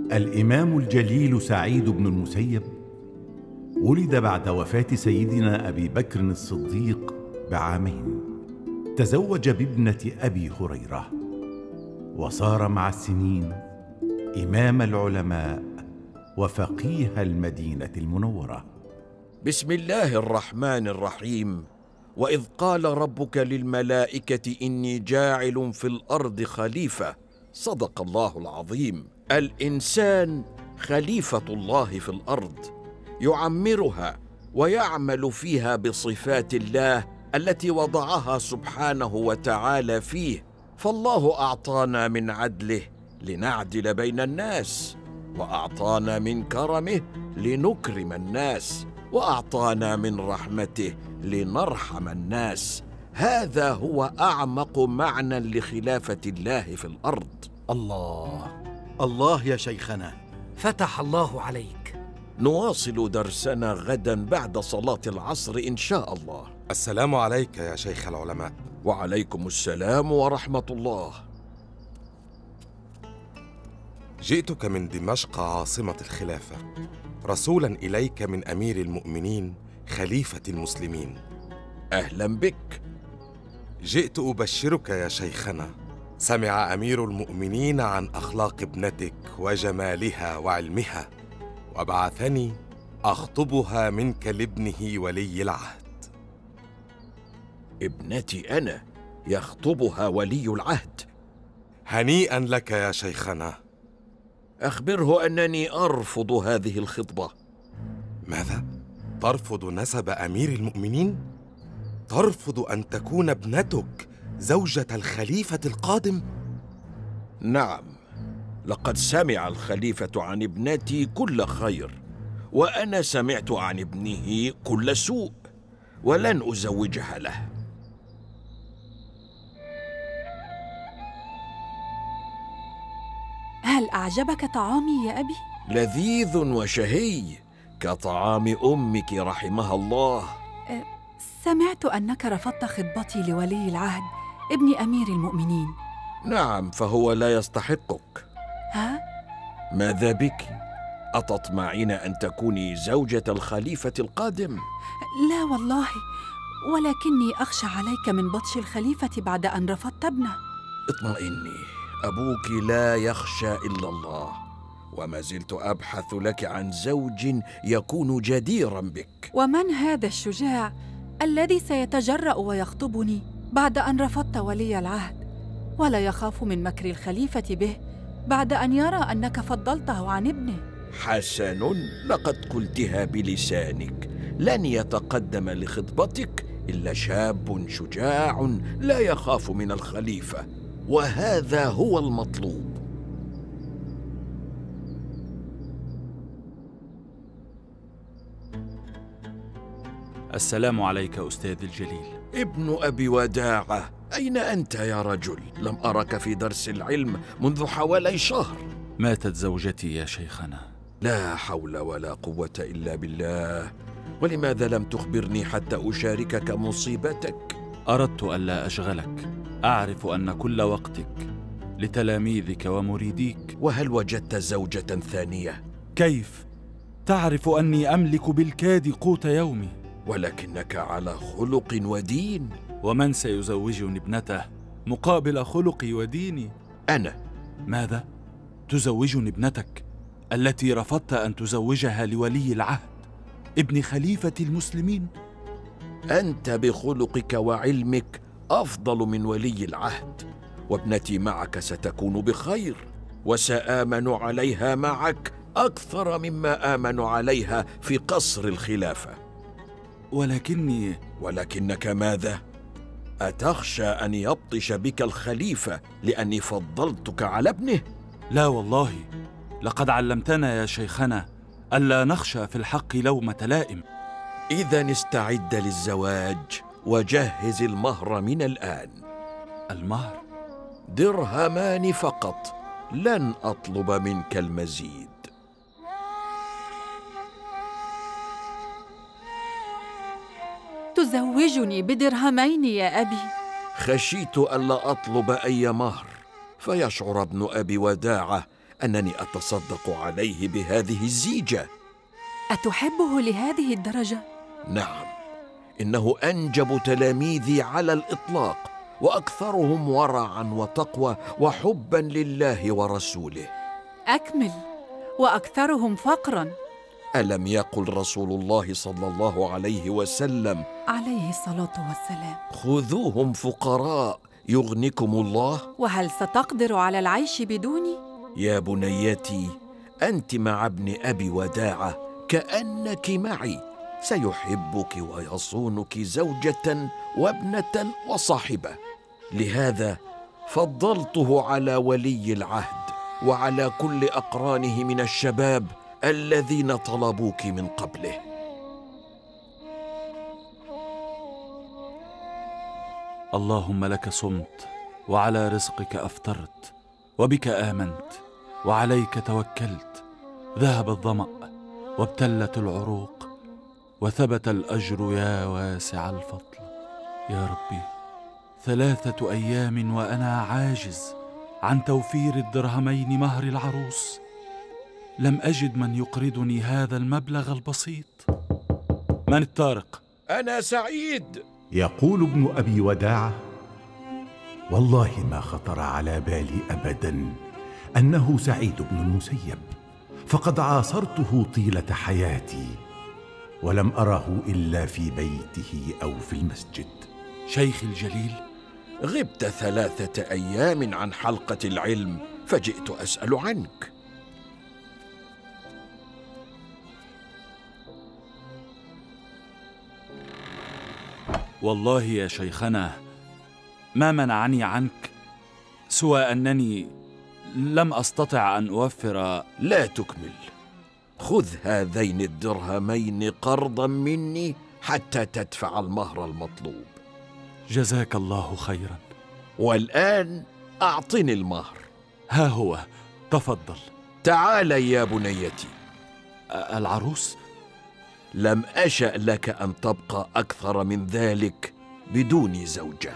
الإمام الجليل سعيد بن المسيب ولد بعد وفاة سيدنا أبي بكر الصديق بعامين. تزوج بابنة أبي هريرة، وصار مع السنين إمام العلماء وفقيه المدينة المنورة. بسم الله الرحمن الرحيم. وإذ قال ربك للملائكة إني جاعل في الأرض خليفة. صدق الله العظيم. الإنسان خليفة الله في الأرض، يعمرها ويعمل فيها بصفات الله التي وضعها سبحانه وتعالى فيه. فالله أعطانا من عدله لنعدل بين الناس، وأعطانا من كرمه لنكرم الناس، وأعطانا من رحمته لنرحم الناس. هذا هو أعمق معنى لخلافة الله في الأرض. الله يا شيخنا، فتح الله عليك. نواصل درسنا غدا بعد صلاة العصر إن شاء الله. السلام عليك يا شيخ العلماء. وعليكم السلام ورحمة الله. جئتك من دمشق عاصمة الخلافة رسولا إليك من أمير المؤمنين خليفة المسلمين. أهلا بك. جئت أبشرك يا شيخنا، سمع أمير المؤمنين عن أخلاق ابنتك وجمالها وعلمها، وبعثني أخطبها منك لابنه ولي العهد. ابنتي أنا يخطبها ولي العهد؟ هنيئا لك يا شيخنا. أخبره أنني أرفض هذه الخطبة. ماذا؟ ترفض نسب أمير المؤمنين؟ ترفض أن تكون ابنتك زوجة الخليفة القادم؟ نعم، لقد سمع الخليفة عن ابنتي كل خير، وأنا سمعت عن ابنه كل سوء، ولن أزوجها له. هل أعجبك طعامي يا أبي؟ لذيذ وشهي كطعام أمك رحمها الله. سمعت أنك رفضت خطبتي لولي العهد ابن أمير المؤمنين. نعم، فهو لا يستحقك. ها؟ ماذا بك؟ أتطمعين أن تكوني زوجة الخليفة القادم؟ لا والله، ولكني أخشى عليك من بطش الخليفة بعد أن رفضت ابنه. اطمئني، أبوك لا يخشى إلا الله، وما زلت أبحث لك عن زوج يكون جديرا بك. ومن هذا الشجاع الذي سيتجرأ ويخطبني بعد أن رفضت ولي العهد، ولا يخاف من مكر الخليفة به بعد أن يرى أنك فضلته عن ابنه؟ حسن، لقد قلتها بلسانك. لن يتقدم لخطبتك إلا شاب شجاع لا يخاف من الخليفة، وهذا هو المطلوب. السلام عليك أستاذ الجليل. ابن أبي وداعة، أين أنت يا رجل؟ لم أرك في درس العلم منذ حوالي شهر. ماتت زوجتي يا شيخنا. لا حول ولا قوة إلا بالله. ولماذا لم تخبرني حتى أشاركك مصيبتك؟ أردت ألا أشغلك. أعرف أن كل وقتك لتلاميذك ومريديك. وهل وجدت زوجة ثانية؟ كيف؟ تعرف أني أملك بالكاد قوت يومي. ولكنك على خلق ودين. ومن سيزوجني ابنته مقابل خلقي وديني؟ أنا. ماذا؟ تزوجني ابنتك التي رفضت أن تزوجها لولي العهد ابن خليفة المسلمين؟ أنت بخلقك وعلمك أفضل من ولي العهد، وابنتي معك ستكون بخير، وسآمن عليها معك أكثر مما آمن عليها في قصر الخلافة. ولكنك ماذا؟ أتخشى أن يبطش بك الخليفة لأني فضلتك على ابنه؟ لا والله، لقد علمتنا يا شيخنا ألا نخشى في الحق لومة لائم. إذن استعد للزواج وجهز المهر من الآن. المهر؟ 2 درهم فقط، لن أطلب منك المزيد. تزوجني ب2 درهم يا أبي؟ خشيت ألا أطلب أي مهر فيشعر ابن أبي وداعة أنني أتصدق عليه بهذه الزيجة. أتحبه لهذه الدرجة؟ نعم، إنه أنجب تلاميذي على الإطلاق، وأكثرهم ورعا وتقوى وحبا لله ورسوله. أكمل. وأكثرهم فقرا. ألم يقل رسول الله صلى الله عليه وسلم عليه الصلاة والسلام: خذوهم فقراء يغنكم الله؟ وهل ستقدر على العيش بدوني؟ يا بنيتي، أنت مع ابن أبي وداعة كأنك معي، سيحبك ويصونك زوجة وابنة وصاحبة. لهذا فضلته على ولي العهد وعلى كل أقرانه من الشباب الذين طلبوك من قبله. اللهم لك صمت، وعلى رزقك أفطرت، وبك آمنت، وعليك توكلت. ذهب الظمأ وابتلت العروق، وثبت الأجر يا واسع الفضل. يا ربي، 3 أيام وأنا عاجز عن توفير الدرهمين مهر العروس. لم أجد من يقرضني هذا المبلغ البسيط. من الطارق؟ أنا سعيد. يقول ابن أبي وداعة: والله ما خطر على بالي أبدا أنه سعيد بن المسيب، فقد عاصرته طيلة حياتي ولم أره إلا في بيته أو في المسجد. شيخي الجليل، غبت 3 أيام عن حلقة العلم، فجئت أسأل عنك. والله يا شيخنا ما منعني عنك سوى أنني لم أستطع أن أوفر. لا تكمل. خذ هذين الدرهمين قرضا مني حتى تدفع المهر المطلوب. جزاك الله خيرا. والآن أعطني المهر. ها هو، تفضل. تعال يا بنيتي. العروس؟ لم أشأ لك أن تبقى أكثر من ذلك بدون زوجة.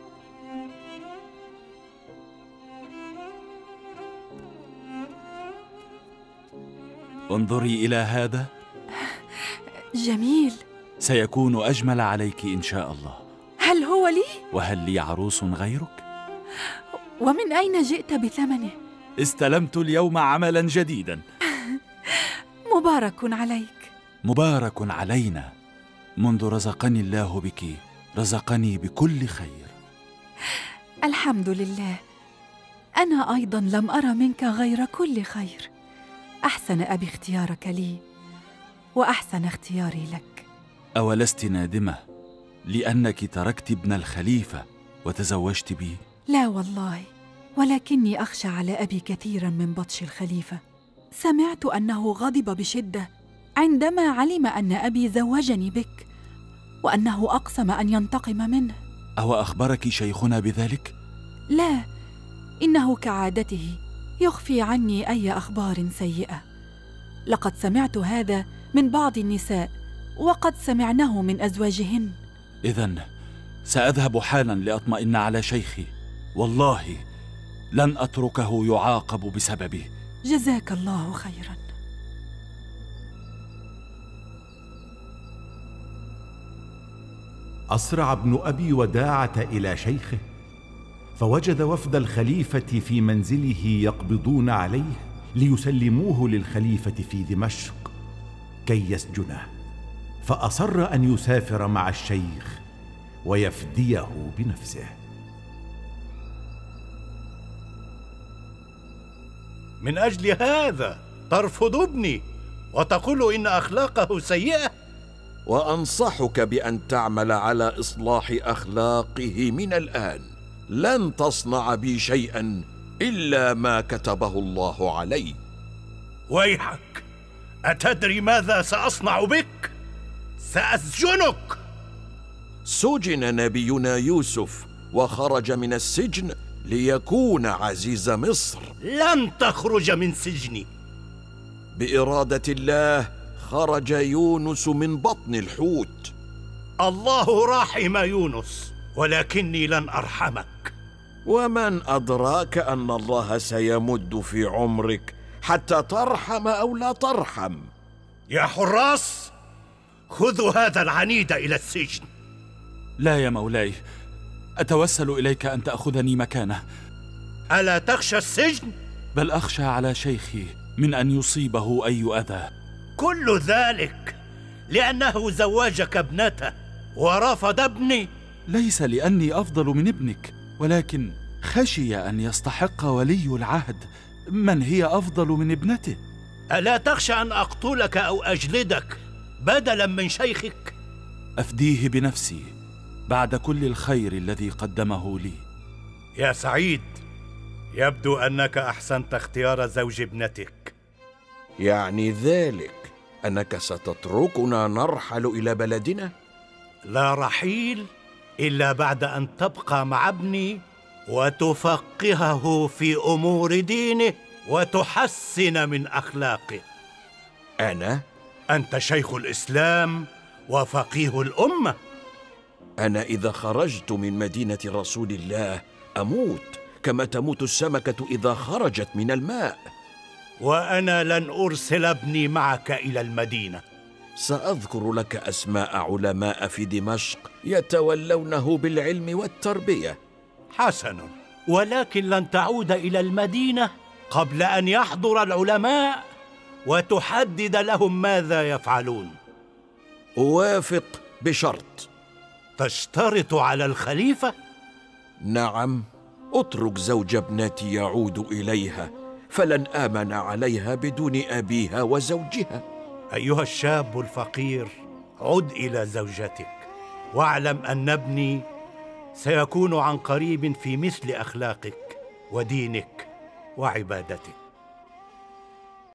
انظري إلى هذا. جميل. سيكون أجمل عليك إن شاء الله. هل هو لي؟ وهل لي عروس غيرك؟ ومن أين جئت بثمنه؟ استلمت اليوم عملا جديدا. مبارك عليك. مبارك علينا. منذ رزقني الله بك رزقني بكل خير. الحمد لله. أنا أيضا لم أرى منك غير كل خير. أحسن أبي اختيارك لي، وأحسن اختياري لك. أولست نادمة لأنك تركت ابن الخليفة وتزوجت بي؟ لا والله، ولكني أخشى على أبي كثيرا من بطش الخليفة. سمعت أنه غضب بشدة عندما علم أن أبي زوجني بك، وأنه أقسم أن ينتقم منه. أو أخبرك شيخنا بذلك؟ لا، إنه كعادته يخفي عني أي أخبار سيئة. لقد سمعت هذا من بعض النساء، وقد سمعناه من أزواجهن. إذن سأذهب حالا لأطمئن على شيخي. والله لن أتركه يعاقب بسببه. جزاك الله خيرا. أسرع ابن أبي وداعة إلى شيخه، فوجد وفد الخليفة في منزله يقبضون عليه ليسلموه للخليفة في دمشق كي يسجنه، فأصر أن يسافر مع الشيخ ويفديه بنفسه. من أجل هذا ترفض ابني وتقول إن أخلاقه سيئة؟ وأنصحك بأن تعمل على إصلاح أخلاقه من الآن. لن تصنع بي شيئا إلا ما كتبه الله علي. ويحك، أتدري ماذا سأصنع بك؟ سأسجنك. سجن نبينا يوسف وخرج من السجن ليكون عزيز مصر. لن تخرج من سجني. بإرادة الله خرج يونس من بطن الحوت. الله راحم يونس، ولكني لن أرحمك. ومن أدراك أن الله سيمد في عمرك حتى ترحم أو لا ترحم؟ يا حراس، خذوا هذا العنيد إلى السجن. لا يا مولاي، أتوسل إليك أن تأخذني مكانه. ألا تخشى السجن؟ بل أخشى على شيخي من أن يصيبه أي أذى. كل ذلك لأنه زوجك ابنته ورفض ابني. ليس لأني أفضل من ابنك، ولكن خشي أن يستحق ولي العهد من هي أفضل من ابنته. ألا تخشى أن أقتلك أو أجلدك بدلاً من شيخك؟ أفديه بنفسي بعد كل الخير الذي قدمه لي. يا سعيد، يبدو أنك أحسنت اختيار زوج ابنتك. يعني ذلك أنك ستتركنا نرحل إلى بلدنا؟ لا رحيل إلا بعد أن تبقى مع ابني وتفقهه في أمور دينه وتحسن من أخلاقه. أنا؟ أنت شيخ الإسلام وفقيه الأمة. أنا إذا خرجت من مدينة رسول الله أموت كما تموت السمكة إذا خرجت من الماء. وأنا لن أرسل ابني معك إلى المدينة. سأذكر لك أسماء علماء في دمشق يتولونه بالعلم والتربية. حسن، ولكن لن تعود إلى المدينة قبل أن يحضر العلماء وتحدد لهم ماذا يفعلون. أوافق بشرط. تشترط على الخليفة؟ نعم، اترك زوج ابنتي يعود إليها، فلن آمن عليها بدون أبيها وزوجها. أيها الشاب الفقير، عد إلى زوجتك، واعلم أن ابني سيكون عن قريب في مثل أخلاقك ودينك وعبادتك.